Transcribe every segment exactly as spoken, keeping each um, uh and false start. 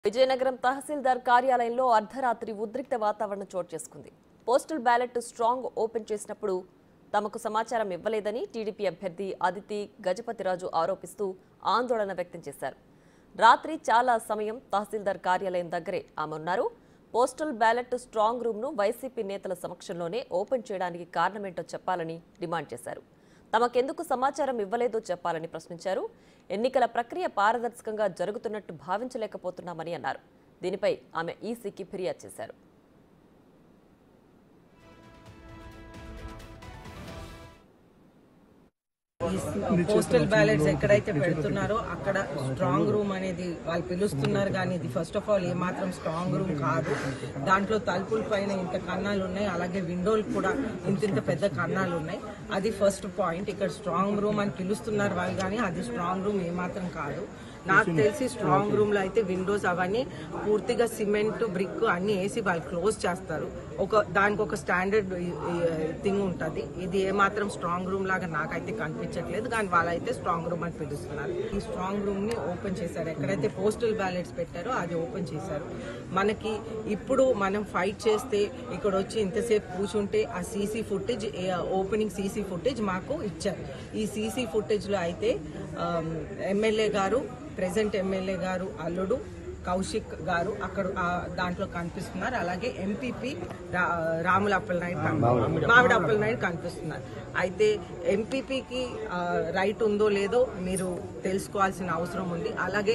విజయనగరం తహసీల్దార్ కార్యాలయంలో అర్ధరాత్రి ఉద్రిక్త వాతావరణం చోటు చేసుకుంది. పోస్టల్ బ్యాలెట్ స్ట్రాంగ్ ఓపెన్ చేసినప్పుడు తమకు సమాచారం ఇవ్వలేదని టీడీపీ అభ్యర్థి అదితి గజపతిరాజు ఆరోపిస్తూ ఆందోళన వ్యక్తం చేశారు. రాత్రి చాలా సమయం తహసీల్దార్ కార్యాలయం దగ్గరే ఆమె ఉన్నారు. పోస్టల్ బ్యాలెట్ స్ట్రాంగ్ రూమ్ను వైసీపీ నేతల సమక్షంలోనే ఓపెన్ చేయడానికి కారణమేంటో చెప్పాలని డిమాండ్ చేశారు. తమకెందుకు సమాచారం ఇవ్వలేదో చెప్పాలని ప్రశ్నించారు. ఎన్నికల ప్రక్రియ పారదర్శకంగా జరుగుతున్నట్టు భావించలేకపోతున్నామని అన్నారు. దీనిపై ఆమె ఈసీకి ఫిర్యాదు చేశారు. పోస్టల్ బ్యాలెట్స్ ఎక్కడైతే పెడుతున్నారో అక్కడ స్ట్రాంగ్ రూమ్ అనేది వాళ్ళు పిలుస్తున్నారు, కానీ ఇది ఫస్ట్ ఆఫ్ ఆల్ ఏమాత్రం స్ట్రాంగ్ రూమ్ కాదు. దాంట్లో తలుపుల పైన ఇంత కన్నాలు ఉన్నాయి, అలాగే విండోలు కూడా ఇంత ఇంత పెద్ద కన్నాలు ఉన్నాయి. అది ఫస్ట్ పాయింట్. ఇక్కడ స్ట్రాంగ్ రూమ్ అని పిలుస్తున్నారు వాళ్ళు, కానీ అది స్ట్రాంగ్ రూమ్ ఏమాత్రం కాదు. నాకు తెలిసి స్ట్రాంగ్ రూమ్ లో అయితే విండోస్ అవన్నీ పూర్తిగా సిమెంట్ బ్రిక్ అన్ని వేసి వాళ్ళు క్లోజ్ చేస్తారు. ఒక దానికి ఒక స్టాండర్డ్ థింగ్ ఉంటుంది. ఇది ఏమాత్రం స్ట్రాంగ్ రూమ్ లాగా నాకైతే కనిపించట్లేదు, కానీ వాళ్ళైతే స్ట్రాంగ్ రూమ్ అని పిలుస్తున్నారు. ఈ స్ట్రాంగ్ రూమ్ ని ఓపెన్ చేశారు. ఎక్కడైతే పోస్టల్ బ్యాలెట్స్ పెట్టారో అది ఓపెన్ చేశారు. మనకి ఇప్పుడు మనం ఫైట్ చేస్తే ఇక్కడ వచ్చి ఇంతసేపు కూర్చుంటే ఆ CC footage, opening CC footage మాకు ఇచ్చారు. ఈ సీసీ ఫుటేజ్ లో అయితే ఎమ్మెల్యే గారు, ప్రెసెంట్ ఎమ్మెల్యే గారు అల్లుడు కౌశిక్ గారు అక్కడ దాంట్లో కనిపిస్తున్నారు. అలాగే ఎంపీపీ రాముల అప్పలనాయుడు, మామిడి అప్పలనాయుడు కనిపిస్తున్నారు. అయితే ఎంపీపీకి రైట్ ఉందో లేదో మీరు తెలుసుకోవాల్సిన అవసరం ఉంది. అలాగే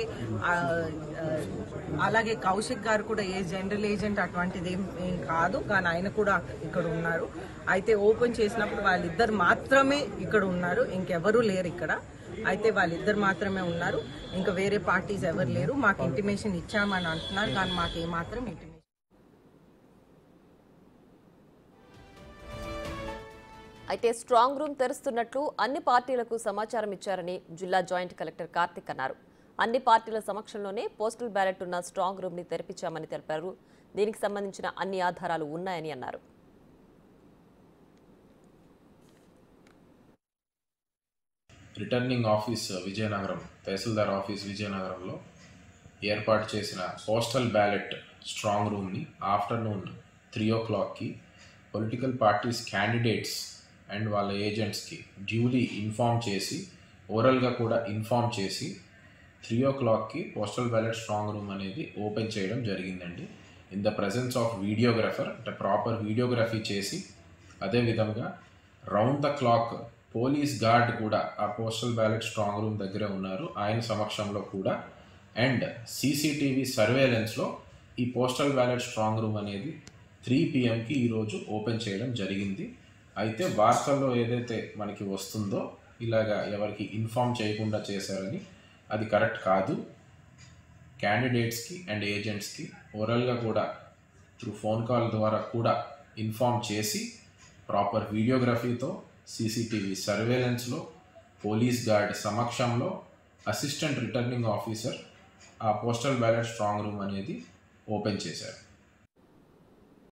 అలాగే కౌశిక్ గారు కూడా ఏ జనరల్ ఏజెంట్ అటువంటిది ఏం కాదు, కానీ ఆయన కూడా ఇక్కడ ఉన్నారు. అయితే ఓపెన్ చేసినప్పుడు వాళ్ళిద్దరు మాత్రమే ఇక్కడ ఉన్నారు, ఇంకెవరూ లేరు ఇక్కడ. అయితే వాళ్ళిద్దరు మాత్రమే ఉన్నారు, ఇంకా వేరే పార్టీస్ ఎవరు లేరు. మాకు ఇంటిమేషన్ ఇచ్చామని అంటున్నారు, కానీ మాకు ఏమాత్రం ఇంటిమేషన్. అయితే స్ట్రాంగ్ రూమ్ తెరుస్తున్నట్లు అన్ని పార్టీలకు సమాచారం ఇచ్చారని జిల్లా జాయింట్ కలెక్టర్ కార్తిక్ అన్నారు. అన్ని పార్టీల సమక్షంలోనే పోస్టల్ బ్యాలెట్ ఉన్న స్ట్రాంగ్ రూమ్ ని తెరిపించామని తెలిపారు. దీనికి సంబంధించిన అన్ని ఆధారాలు ఉన్నాయని అన్నారు. Returning office Vizianagaram, tahsildar office విజయనగరంలో ఏర్పాటు చేసిన పోస్టల్ బ్యాలెట్ స్ట్రాంగ్ రూమ్ని ఆఫ్టర్నూన్ త్రీ ఓ క్లాక్కి పొలిటికల్ పార్టీస్ క్యాండిడేట్స్ అండ్ వాళ్ళ ఏజెంట్స్కి డ్యూలీ ఇన్ఫామ్ చేసి, ఓరల్గా కూడా ఇన్ఫామ్ చేసి త్రీ ఓ క్లాక్కి పోస్టల్ బ్యాలెట్ స్ట్రాంగ్ రూమ్ అనేది ఓపెన్ చేయడం జరిగిందండి. In the presence of videographer, అంటే ప్రాపర్ వీడియోగ్రఫీ చేసి, అదేవిధంగా round the clock police guard కూడా ఆ పోస్టల్ బ్యాలెట్ స్ట్రాంగ్ రూమ్ దగ్గర ఉన్నారు, ఆయన సమక్షంలో కూడా. అండ్ సీసీటీవీ సర్వేలెన్స్లో ఈ పోస్టల్ బ్యాలెట్ స్ట్రాంగ్ రూమ్ అనేది త్రీ పిఎంకి ఈరోజు ఓపెన్ చేయడం జరిగింది. అయితే వార్తల్లో ఏదైతే మనకి వస్తుందో ఇలాగా ఎవరికి ఇన్ఫామ్ చేయకుండా చేశారని, అది కరెక్ట్ కాదు. క్యాండిడేట్స్కి అండ్ ఏజెంట్స్కి ఓరల్గా కూడా త్రూ ఫోన్ కాల్ ద్వారా కూడా ఇన్ఫామ్ చేసి, ప్రాపర్ వీడియోగ్రఫీతో సీసీటీవీ సర్వేలెన్స్లో పోలీస్ గార్డ్ సమక్షంలో అసిస్టెంట్ రిటర్నింగ్ ఆఫీసర్ ఆ పోస్టల్ బ్యాలెట్ స్ట్రాంగ్ రూమ్ అనేది ఓపెన్ చేశారు.